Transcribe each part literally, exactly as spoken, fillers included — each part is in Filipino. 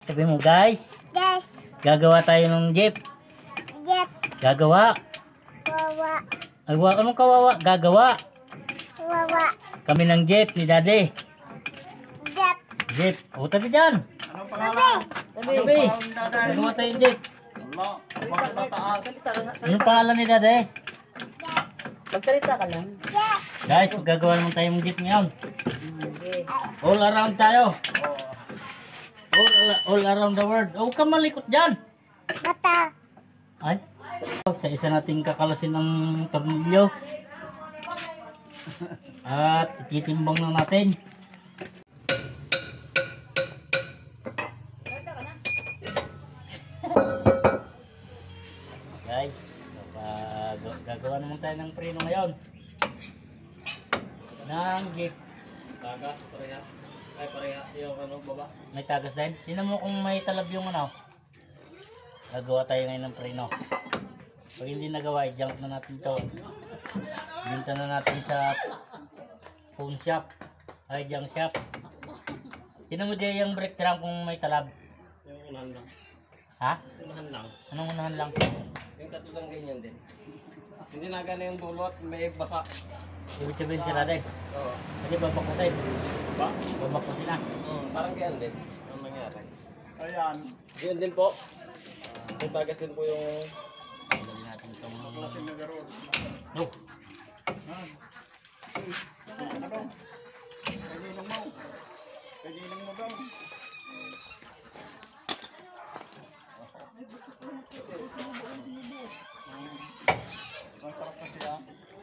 Sabi mo guys, Yes. gagawa tayo ng jeep. Yes. Gagawa. Wawa. Ay, wa, anong kawawa? Gagawa. Wawa. Kami ng jeep ni Daddy. Yes. Jeep. O, tabi dyan. Anong pangalan? Tabi. Gagawa tayo ng jeep. Wala. Bakit mataas? Anong pangalan ni Daddy? Magsalita ka lang. Yes. Guys, gagawa naman tayo ng jeep ngayon. All around tayo. All, all around the world. Huwag ka malikot dyan. Mata. Ay. Sa isa nating kakalasin ng tornilyo. At ititimbang na natin. Guys, gag- gagawa naman tayo ng preno ngayon. Ng jeep. Tagas, parehas. Ay, parehas. Yung ano, baba. May tagas din. Tingnan mo kung may talab yung ano. Gagawa tayo ngayon ng preno. Pag hindi nagawa, i-junk na natin to. Binta na natin sa phone shop. Ay, junk shop. Tingnan mo dyan yung brake drum kung may talab. Yung unahan lang. Ha? Unahan lang. Anong unahan lang? Yung katulang ganyan din. Hindi na gana yung dulot, may basa. Ibig sabihin sila din. Oo. Hindi babakwasin. Ba? Babakwasin na. Hmm, parang ganyan din. Ang mangyari. Ayan. Ganyan din po. May tagas din po yung... Dali natin itong... Klaseng nagaroon. No. Ano? Kagilang mo. Kagilang mo daw. Ang sarap kasi ah.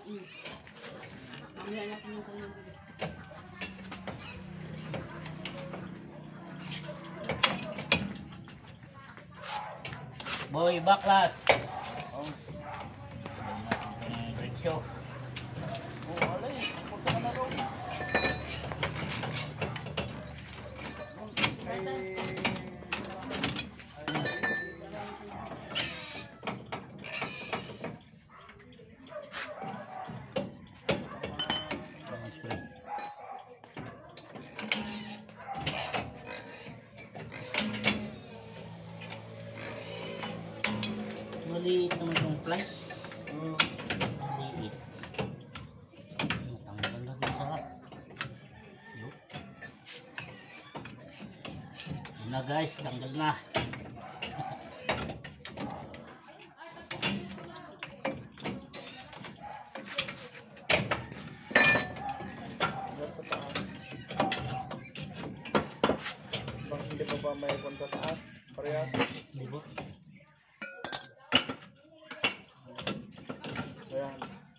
Boy, baklas. Oh, Dali natin itong brake show. oh, alay. Punta ka na daw. Ay, Ang spray. Maliit naman yung flash. Hmm. Maliit. Matanggal na din sa yun. Yun na guys, tanggal na. hanggang sa taas. Bang hindi pa ba may punta taas? Parehas. Di ba? Ayan.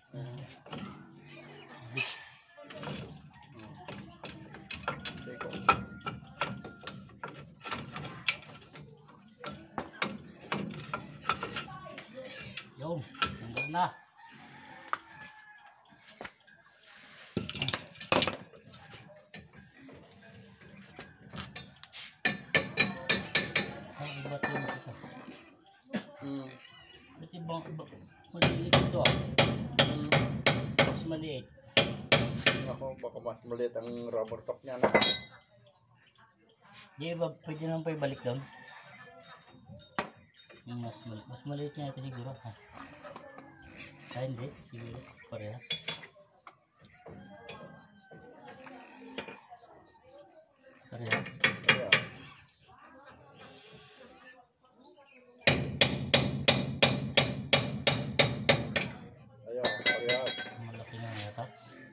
Teko. Yun, tanggal na. Ay, iba't yung ito. Hmm. Ba't ibang, iba, maliit ito ah. Hmm. Mas maliit. Ako, baka mas maliit ang rubber top niyan. Di ba, pwede naman pa ibalik doon? Yung mas maliit. Mas maliit niya ito siguro. Ha? Ay, hindi. Siguro. Parehas. Parehas. Ayan. Ayan, parehas. Malaki na yata.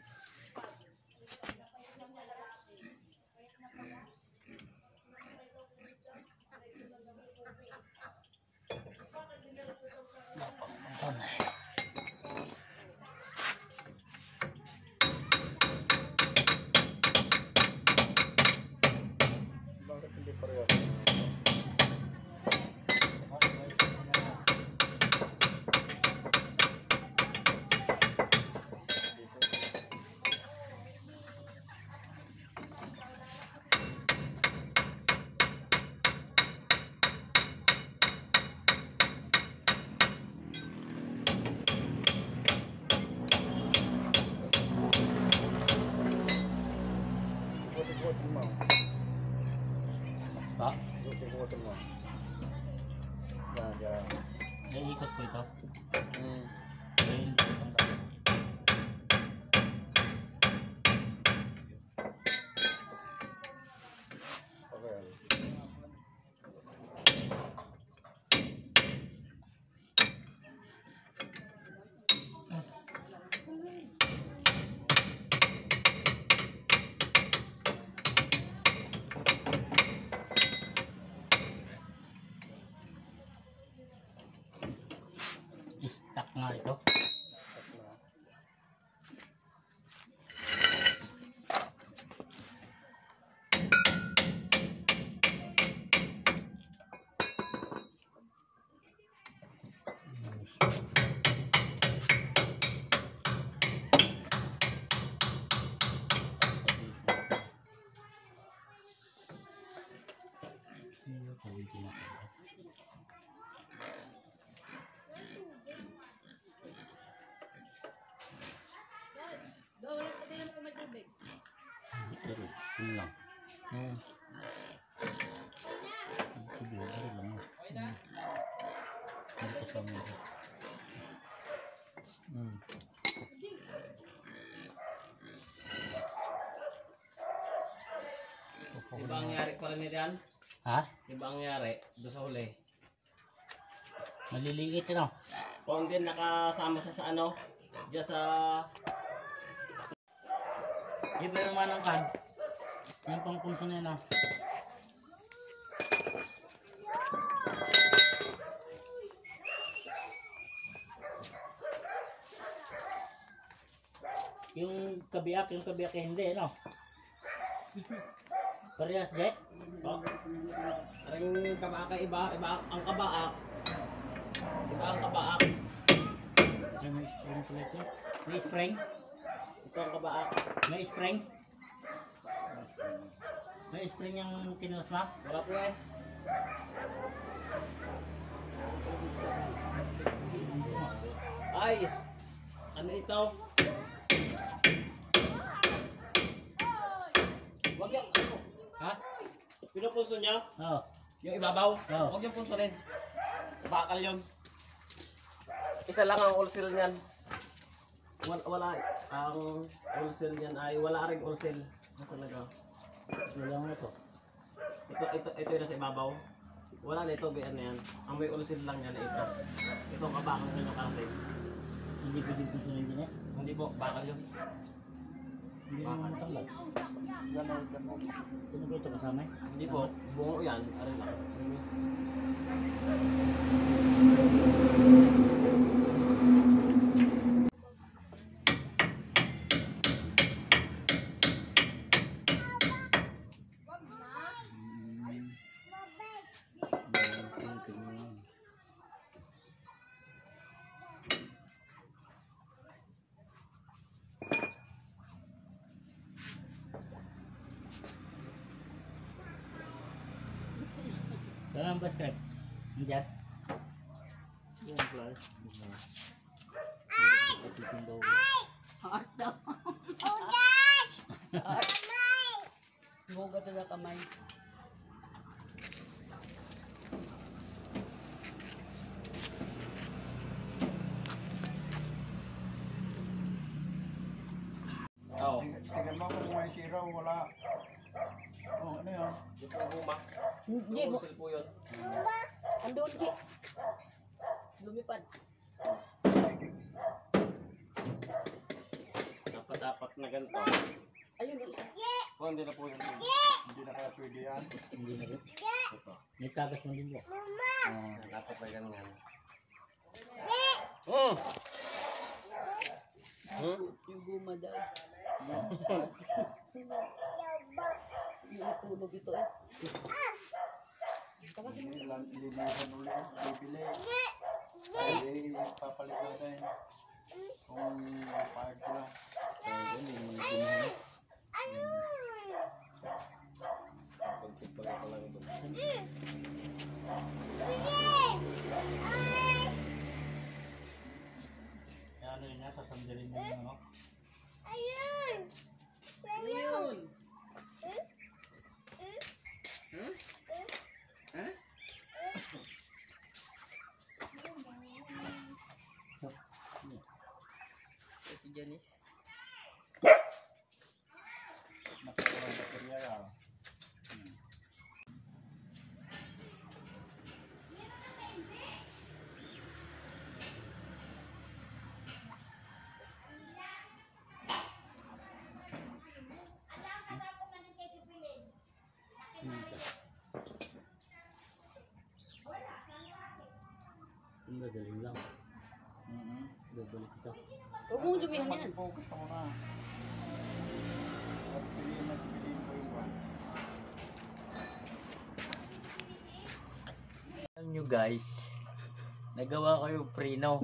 Bakit hindi parehas? Pukutin mo. Yan, yan. Naiikot ko ito. Hmm. Ayun, itong kapit. Okay. Stuck nga ito. Pero, yun lang. Hmm. Sige, ano lang. Hmm. Hindi ko sa mga. Hmm. Di ba ang nangyari pala nito yan? Ha? Di ba ang nangyari doon sa huli? Maliliit ano? Kung din nakasama siya sa ano, diyan sa... Give me naman ang kan. Yung pangpunso na yun ah. Yung kabiyak, yung kabiyak eh, hindi ano? Parehas, Jet? Oh. Aring kabaka iba, iba ang kabaak. Iba ang kabaak. May spring pala ito. May spring? Ito ang kabaak. May spring? May spring yung kinulas mo? Wala po eh. Ay! Ano ito? Wag yan. Ano? Ha? Pinupulso niya? Oo. Yung ibabaw? Oo. Huwag yung pulso rin. Bakal yun. Isa lang ang ulsil niyan. Wala, wala ang ulsil niyan ay wala ring ulsil. Nasa laga. Wala nga ito. Ito, ito, ito yung nasa ibabaw. Wala na ito, biyan na yan. Ang may ulsil lang yan, ito. Ito ang kabakal nyo yung karate. Hindi pwede kung sunod din eh. Hindi po, bakal yun. Hindi naman matanggal. Ganon, ganon. Sino ko ito kasama eh? Hindi po, bungo yan. Aray lang. Saan ang bus trip? Nandiyan? Yung fly. Heart daw. Bugat na kamay. Oo. Tingnan mo kung may sira o wala. Oh, ano yun? Ito ang huma. Hindi Yung mo. ulsil po yun. Andun ki. Lumipad. Dapat-dapat na ganito. Ayun yung isa. Oh, hindi na po yun. Hindi na kaya pwede yan. Hindi na rin. Ito. May tagas mo din po. Ah. Dapat pa ganyan. Hmm. Hmm? Yung guma daw. Yung itulog ito eh. Hindi lang, linisan ulit. Bibili. Ay, papalit natin. Kung pahag ko lang. Kaya hindi mo na pinuhin. Pagpagpag pa lang ito. Kaya ano yun nga, sasandalin mo yung ano. Ayun! Ayun! Hmm? Huh? Huh? Janice. Nakukuha ng material. Madali lang. Mm-hmm. Babalik ito. Huwag mong lumihan yan. Mag-focus ako na. At piliin na piliin ko yung one. Alam nyo guys, nagawa ko yung prino.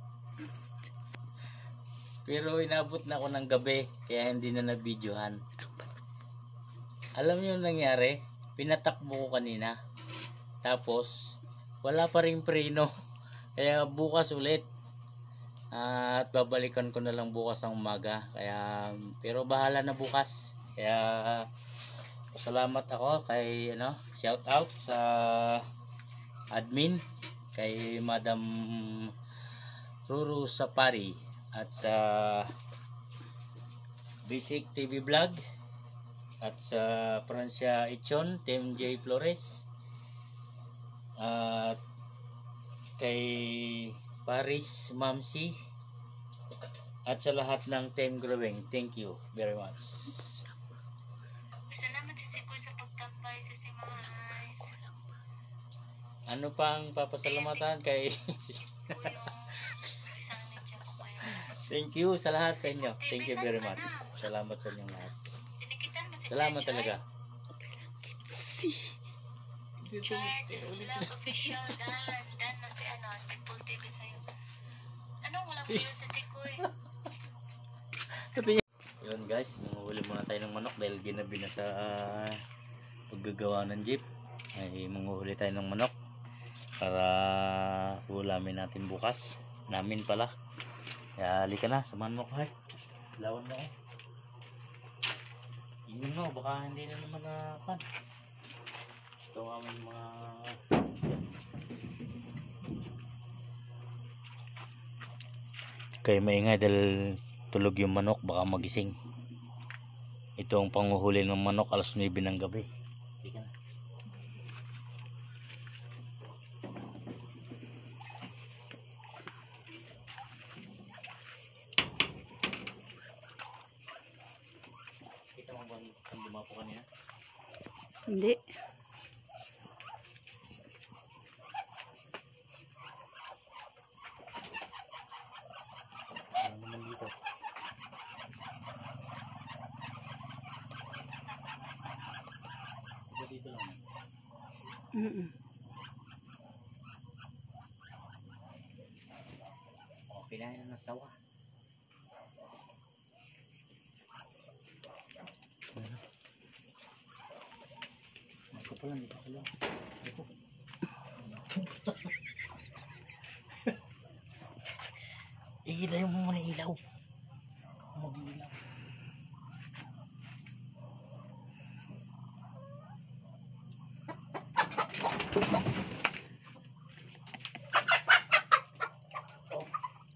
Pero inabot na ako ng gabi, kaya hindi na nabidyohan. Alam nyo yung nangyari? Pinatakbo ko kanina. Tapos, wala pa rin prino. Kaya bukas ulit. Uh, at babalikan ko na lang bukas ng umaga. Kaya, pero bahala na bukas. Kaya, salamat ako kay, ano, shout out sa admin. Kay Madam Ruru Sapari. At sa Basic T V Vlog. At sa Francia Ichon, Team J Flores. At kay Paris Mamsi at sa lahat ng Team Growing, thank you very much. Salamat sa Sikoy sa pagtampay sa Simay. Ano pang papasalamatan kay thank you sa lahat sa inyo, thank you very much. Salamat sa inyong lahat. Salamat talaga. Vlog official dan dan na si ano, People T V sa'yo. Anong walang view sa Sikoy? Yun guys, manguhuli muna tayo ng manok dahil ginabi na sa uh, paggagawa ng jeep. Ay manguhuli tayo ng manok para ulamin natin bukas. Namin pala. Kaya halika na, samahan mo ko hay. Lawan mo ko. Ingin mo, baka hindi na naman na pan. Ito ang aming mga kaya maingay dahil tulog yung manok, baka magising. Ito ang panguhuli ng manok alas nuwebe ng gabi. Sige na. Kita mo ba kung dumapo kanina? Hindi. Ano naman dito? Ito dito lang. Mm-mm. Okay na yan ng sawa. Ano? Ito pa lang, ito pa lang. Ito. Ilaw mo muna ilaw. Mag-ilaw. Oh.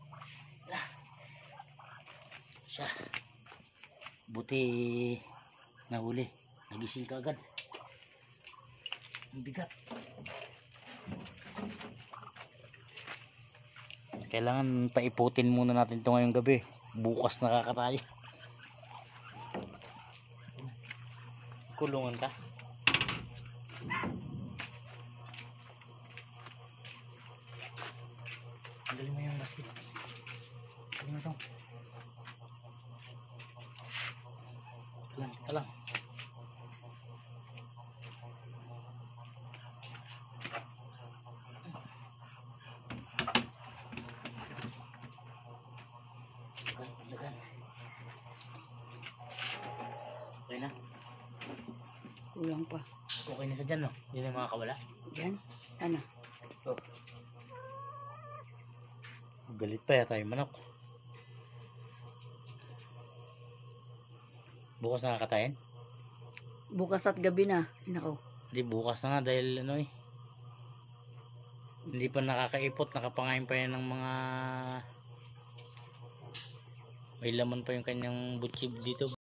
Siya. Buti nahuli. Nagising ka agad. Ang bigat. Kailangan paiputin muna natin ito ngayong gabi. Bukas nakakatayo. Kulungan ka. Tanggalin mo yung basket. Tanggalin mo ito. Ito lang, ito lang. Lagan. Okay na. Kulang pa. Okay na sa dyan, no? Hindi na mga kawala. Diyan? Ano? Oh. Galit pa yata yung manok. Bukas na kakatayin? Bukas at gabi na. Nako. Hindi, bukas na nga dahil ano eh. Hindi pa nakakaipot, nakapangain pa yan ng mga May laman pa yung kanyang butchib dito.